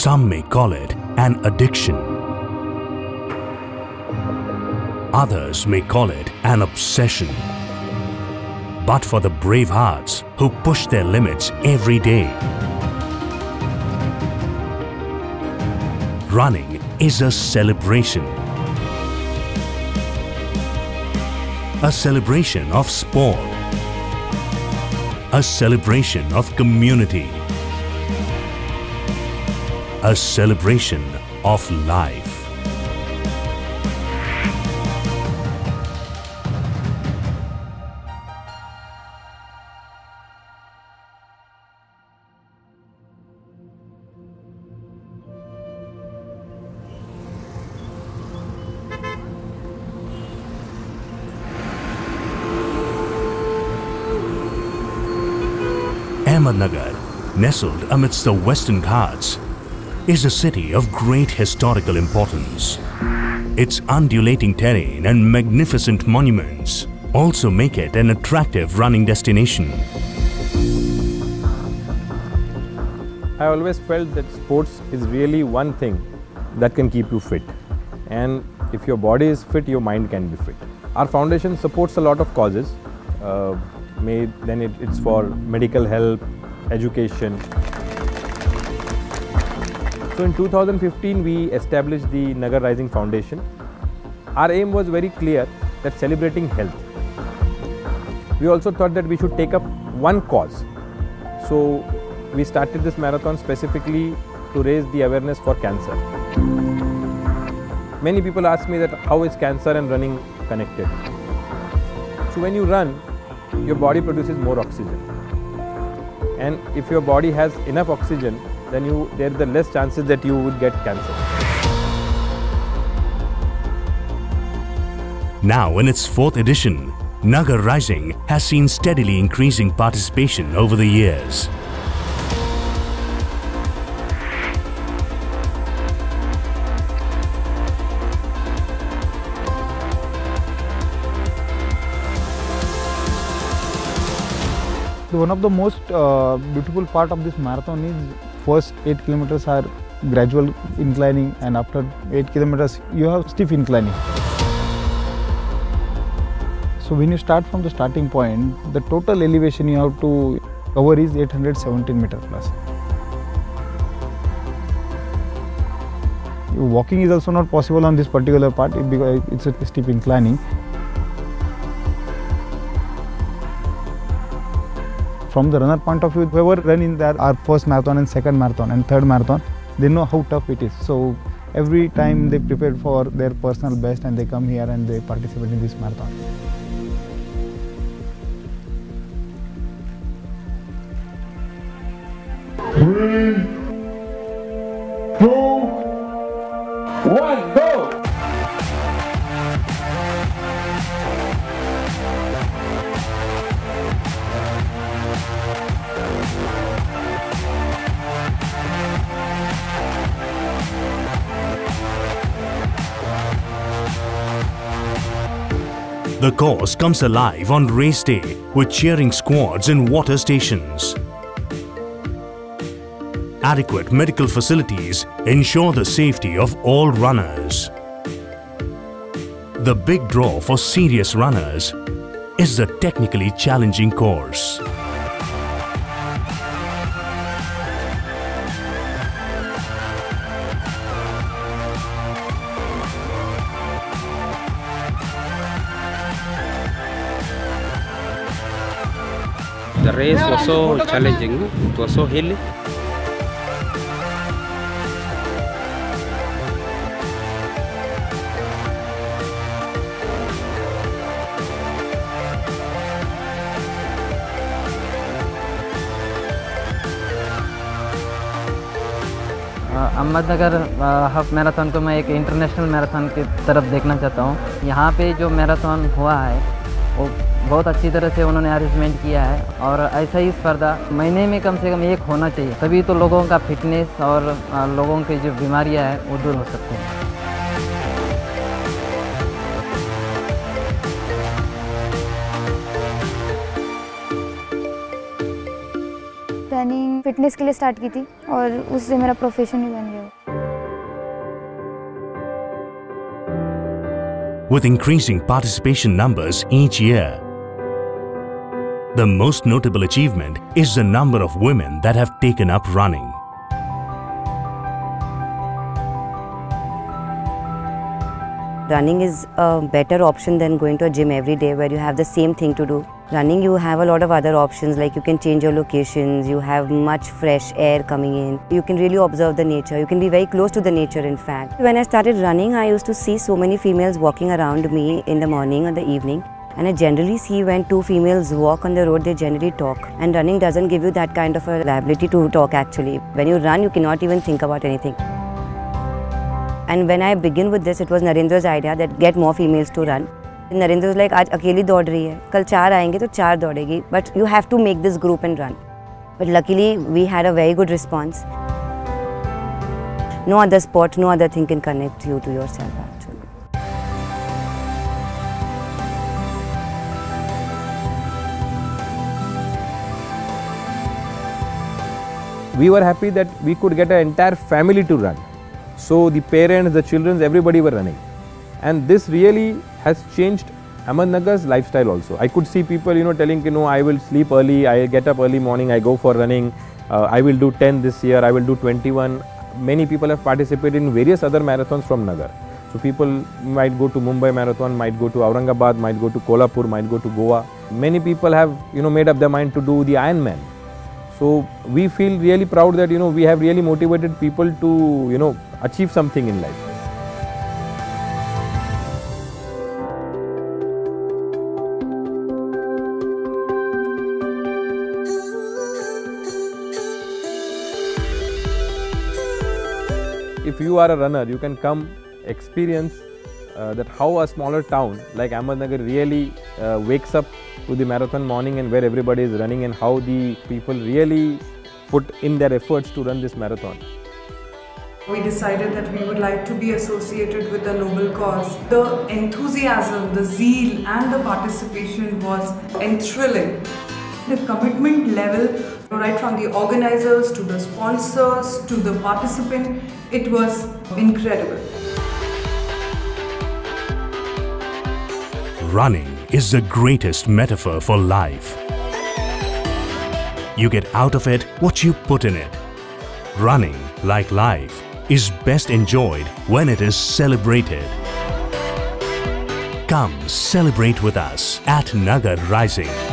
Some may call it an addiction. Others may call it an obsession. But for the brave hearts who push their limits every day, running is a celebration. A celebration of sport. A celebration of community. A celebration of life. Ahmednagar, nestled amidst the Western Ghats, is a city of great historical importance. Its undulating terrain and magnificent monuments also make it an attractive running destination. I always felt that sports is really one thing that can keep you fit. And if your body is fit, your mind can be fit. Our foundation supports a lot of causes. It's for medical help, education. So in 2015, we established the Nagar Rising Foundation. Our aim was very clear, that celebrating health. We also thought that we should take up one cause. So we started this marathon specifically to raise the awareness for cancer. Many people ask me that how is cancer and running connected? So when you run, your body produces more oxygen. And if your body has enough oxygen, then there are the less chances that you would get cancer. Now in its 4th edition, Nagar Rising has seen steadily increasing participation over the years. One of the most beautiful part of this marathon is first 8 kilometers are gradual inclining, and after 8 kilometers you have steep inclining. So when you start from the starting point, the total elevation you have to cover is 817 meters plus. Walking is also not possible on this particular part because it's a steep inclining. From the runner point of view, whoever run in our first marathon and second marathon and third marathon, they know how tough it is. So every time they prepare for their personal best and they come here and they participate in this marathon. Three, 2, 1, go! The course comes alive on race day with cheering squads and water stations. Adequate medical facilities ensure the safety of all runners. The big draw for serious runners is the technically challenging course. The race was so challenging, it was so hilly. Ahmednagar half marathon को मैं एक international marathon की तरफ देखना चाहता हूँ। यहाँ पे जो मैराथन हुआ है वो बहुत अच्छी तरह से उन्होंने अरेंजमेंट किया है और ऐसा ही स्पर्धा महीने में कम से कम एक होना चाहिए, तभी तो लोगों का फिटनेस और लोगों की जो बीमारियाँ हैं वो दूर हो सकती हैं। Running फिटनेस के लिए स्टार्ट की थी और उससे मेरा प्रोफेशन ही बन गया। With increasing participation numbers each year, the most notable achievement is the number of women that have taken up running. Running is a better option than going to a gym every day where you have the same thing to do. Running, you have a lot of other options, like you can change your locations, you have much fresh air coming in. You can really observe the nature, you can be very close to the nature in fact. When I started running, I used to see so many females walking around me in the morning or the evening. And I generally see when two females walk on the road, they generally talk. And running doesn't give you that kind of a ability to talk actually. When you run, you cannot even think about anything. And when I begin with this, it was Narendra's idea that get more females to run. Narendra was like, आज अकेली दौड़ रही है, कल 4 आएंगे तो 4 दौड़ेगी. But you have to make this group and run. But luckily, we had a very good response. No other sport, no other thing can connect you to yourself actually. We were happy that we could get an entire family to run. So the parents, the children, everybody were running. And this really has changed Ahmednagar's lifestyle also. I could see people, telling, I will sleep early, I get up early morning, I go for running, I will do 10 this year, I will do 21. Many people have participated in various other marathons from Nagar. So people might go to Mumbai Marathon, might go to Aurangabad, might go to Kolhapur, might go to Goa. Many people have, made up their mind to do the Ironman. So we feel really proud that, we have really motivated people to, achieve something in life. If you are a runner, you can come experience that how a smaller town like Ahmednagar really wakes up to the marathon morning and where everybody is running and how the people really put in their efforts to run this marathon. We decided that we would like to be associated with a noble cause. The enthusiasm, the zeal and the participation was enthralling. The commitment level, right from the organizers to the sponsors to the participant, it was incredible. Running is the greatest metaphor for life. You get out of it what you put in it. Running, like life, is best enjoyed when it is celebrated. Come celebrate with us at Nagar Rising.